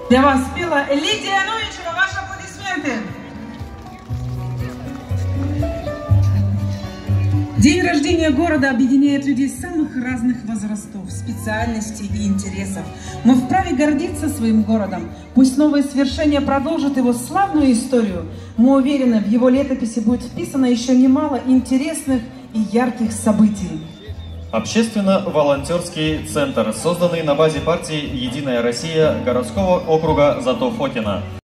Для вас спела Лидия Новичева. Ваши аплодисменты. День рождения города объединяет людей самых разных возрастов, специальностей и интересов. Мы вправе гордиться своим городом. Пусть новые свершения продолжат его славную историю. Мы уверены, в его летописи будет вписано еще немало интересных и ярких событий. Общественно-волонтерский центр, созданный на базе партии «Единая Россия» городского округа Зато-Фокина.